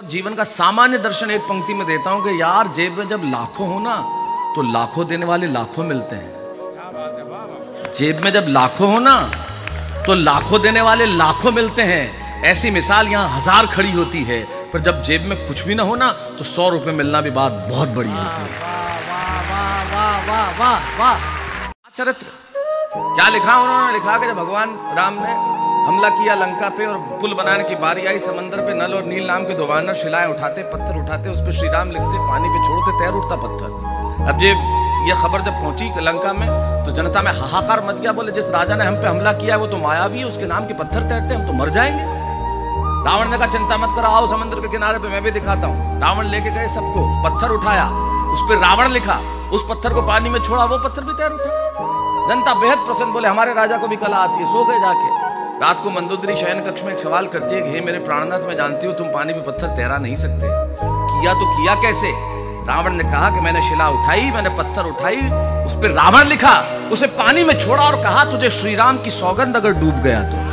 जीवन का सामान्य दर्शन एक पंक्ति में देता हूं कि यार जेब में जब लाखों हो ना तो लाखों देने वाले लाखों मिलते हैं। जेब में जब लाखों हो ना तो लाखों देने वाले लाखों मिलते हैं। ऐसी मिसाल यहां हजार खड़ी होती है, पर जब जेब में कुछ भी ना हो ना तो 100 रुपए मिलना भी बात बहुत बड़ी होती है। चरित्र क्या लिखा उन्होंने? लिखा कि जब भगवान राम ने हमला किया लंका पे और पुल बनाने की बारी आई, समंदर पे नल और नील नाम के दो वानर शिलाएं उठाते, पत्थर उठाते, उस पे श्री राम लिखते, पानी पे छोड़ते, तैर उठता पत्थर। अब ये खबर जब पहुंची लंका में तो जनता में हाहाकार मच गया। बोले जिस राजा ने हम पे हमला किया वो तो मायावी है, उसके नाम के पत्थर तैरते, हम तो मर जाएंगे। रावण ने कहा चिंता मत करो, आओ समुद्र के किनारे पे मैं भी दिखाता हूँ। रावण लेके गए सबको, पत्थर उठाया, उस पर रावण लिखा, उस पत्थर को पानी में छोड़ा, वो पत्थर भी तैर उठा। जनता बेहद प्रसन्न, बोले हमारे राजा को भी कला आती है। सो गए जाके। रात को मंदोदरी शयन कक्ष में एक सवाल करती है कि हे मेरे प्राणनाथ, मैं जानती हूँ तुम पानी में पत्थर तैरा नहीं सकते, किया तो किया कैसे? रावण ने कहा कि मैंने शिला उठाई, मैंने पत्थर उठाई, उस पर रावण लिखा, उसे पानी में छोड़ा और कहा तुझे श्री राम की सौगंध अगर डूब गया तो।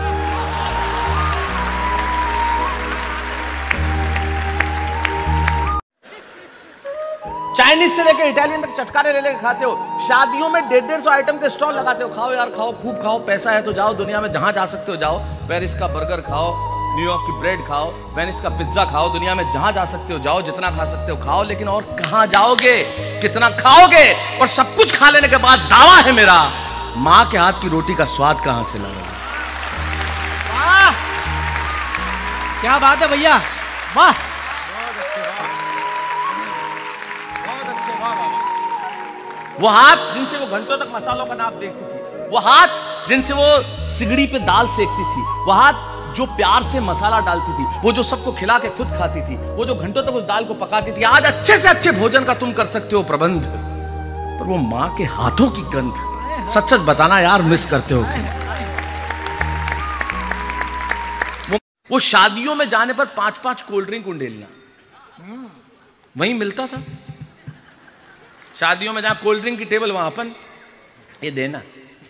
चाइनीज से लेकर इटालियन तक चटकारे ले लेकर खाते हो। शादियों में 150 आइटम के स्टॉल लगाते हो। खाओ यार खाओ, खूब खाओ, पैसा है तो जाओ, दुनिया में जहां जा सकते हो जाओ। पेरिस का बर्गर खाओ, न्यूयॉर्क की ब्रेड खाओ, वेनिस का पिज्जा खाओ, दुनिया में जहां जा सकते हो जाओ, जितना खा सकते हो खाओ। लेकिन और कहां जाओगे, कितना खाओगे? और सब कुछ खा लेने के बाद दावा है मेरा, मां के हाथ की रोटी का स्वाद कहां से लगा? वाह क्या बात है भैया, वाह। वो हाथ जिनसे वो घंटों तक मसालों का नाप देखती थी, वो हाथ जिनसे वो सिगड़ी पे दाल सेकती थी, वो हाथ जो प्यार से मसाला डालती थी, वो जो सबको खिला के खुद खाती थी, वो जो घंटों तक उस दाल को पकाती थी। आज अच्छे से अच्छे भोजन का तुम कर सकते हो प्रबंध, पर वो मां के हाथों की गंध, सच सच बताना यार मिस करते हो कि? वो शादियों में जाने पर 5-5 कोल्ड ड्रिंक उंडेलना वहीं मिलता था। शादियों में जहां कोल्ड ड्रिंक की टेबल वहां अपन ये देना।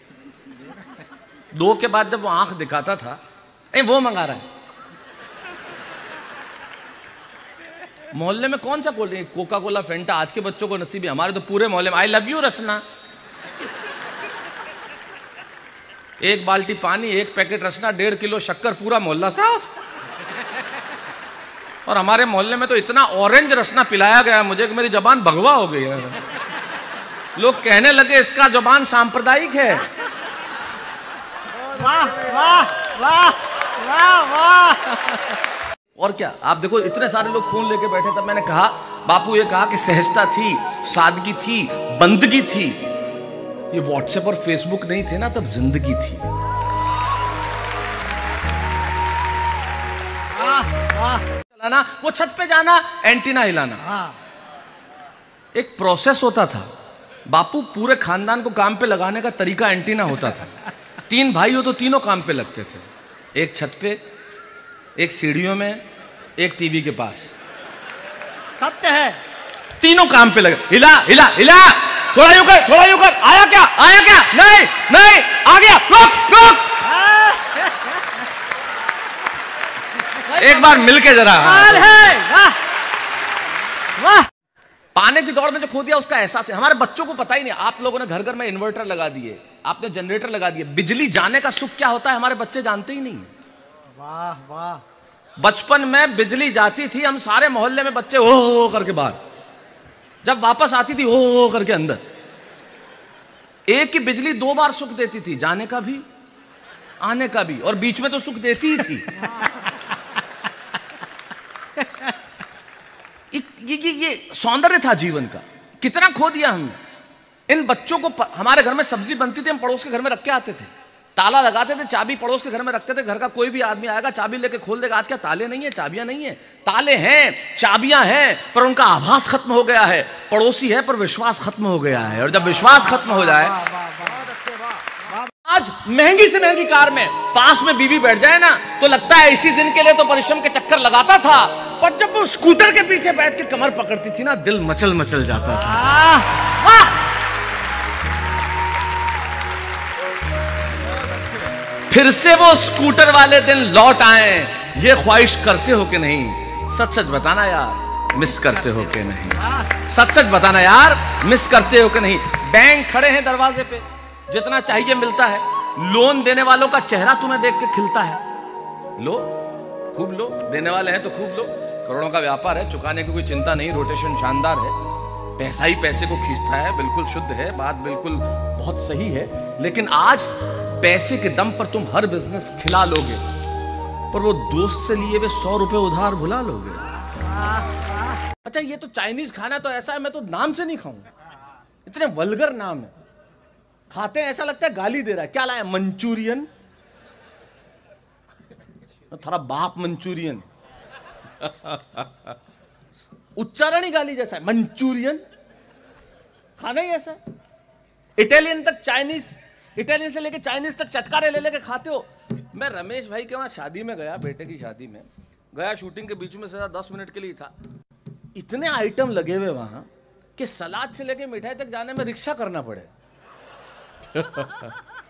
2 के बाद जब वो आंख दिखाता था, वो मंगा रहा है। मोहल्ले में कौन सा cold drink? Coca Cola, Fanta. आज के बच्चों को नसीब है, हमारे तो पूरे मोहल्ले में आई लव यू रसना। 1 बाल्टी पानी, 1 पैकेट रसना, 1.5 किलो शक्कर, पूरा मोहल्ला साफ। और हमारे मोहल्ले में तो इतना ऑरेंज रसना पिलाया गया मुझे कि मेरी जबान भगवा हो गई है। लोग कहने लगे इसका जबान सांप्रदायिक है। वाह वाह वाह वाह वाह। और क्या आप देखो, इतने सारे लोग फोन लेके बैठे। तब मैंने कहा, बापू ये कहा कि सहजता थी, सादगी थी, बंदगी थी। ये व्हाट्सएप और फेसबुक नहीं थे ना, तब जिंदगी थी। चलाना, वो छत पे जाना, एंटीना हिलाना, एक प्रोसेस होता था। बापू पूरे खानदान को काम पे लगाने का तरीका एंटीना होता था। 3 भाई हो तो तीनों काम पे लगते थे, एक छत पे, एक सीढ़ियों में, एक टीवी के पास। सत्य है, तीनों काम पे लगे। हिला हिला हिला, थोड़ा यूं कर, थोड़ा यूं कर, आया क्या, आया क्या, नहीं नहीं, आ गया, रुक रुक। एक बार मिलके जरा। वाह वाह। पाने की दौड़ में जो खो दिया उसका एहसास है। हमारे बच्चों को पता ही नहीं। आप लोगों ने घर घर में इन्वर्टर लगा दिए, आपने जनरेटर लगा दिए, बिजली जाने का सुख क्या होता है हमारे बच्चे जानते ही नहीं। वाह वाह। बचपन में बिजली जाती थी, हम सारे मोहल्ले में बच्चे ओ करके बाहर, जब वापस आती थी ओ करके अंदर। एक ही बिजली 2 बार सुख देती थी, जाने का भी, आने का भी, और बीच में तो सुख देती ही थी। ये सौंदर्य था जीवन का। कितना खो दिया हमने। इन बच्चों को हमारे घर में सब्जी बनती थी, हम पड़ोस के घर में रख के आते थे, ताला लगाते थे, चाबी पड़ोस के घर में रखते थे। घर का कोई भी आदमी आएगा चाबी लेके खोल देगा। आज क्या ताले नहीं है, चाबियां नहीं है? ताले हैं, चाबियां हैं, पर उनका आभास खत्म हो गया है। पड़ोसी है पर विश्वास खत्म हो गया है। और जब विश्वास खत्म हो जाए, आज महंगी से महंगी कार में पास में बीवी बैठ जाए ना तो लगता है इसी दिन के लिए तो परिश्रम के चक्कर लगाता था, पर जब वो स्कूटर के पीछे बैठ के कमर पकड़ती थी ना, दिल मचल मचल जाता था। फिर से वो स्कूटर वाले दिन लौट आए, ये ख्वाहिश करते हो कि नहीं? सच सच बताना यार, मिस करते हो कि नहीं? सच सच बताना यार, मिस करते हो कि नहीं? बैंक खड़े हैं दरवाजे पे, जितना चाहिए मिलता है। लोन देने वालों का चेहरा तुम्हें देख के खिलता है। लो, खूब लो, देने वाले हैं तो खूब लो। करोड़ों का व्यापार है, चुकाने की कोई चिंता नहीं, रोटेशन शानदार है, पैसा ही पैसे को खींचता है, बिल्कुल शुद्ध है, बात बिल्कुल बहुत सही है। लेकिन आज पैसे के दम पर तुम हर बिजनेस खिला लोगे, पर वो दोस्त से लिए हुए 100 रुपए उधार भुला लोगे। अच्छा, ये तो चाइनीज खाना तो ऐसा है, मैं तो नाम से नहीं खाऊंगा, इतने वल्गर नाम है, खाते हैं ऐसा लगता है गाली दे रहा है। क्या लाया? मंचूरियन, थारा बाप मंचूरियन, उच्चारण ही गाली जैसा है, मंचूरियन, खाना ही ऐसा है। इटालियन तक चाइनीज, इटालियन से लेके चाइनीज तक चटकारे ले लेके खाते हो। मैं रमेश भाई के वहां शादी में गया, बेटे की शादी में गया, शूटिंग के बीच में से 10 मिनट के लिए था। इतने आइटम लगे हुए वहां कि सलाद से लेके मिठाई तक जाने में रिक्शा करना पड़े।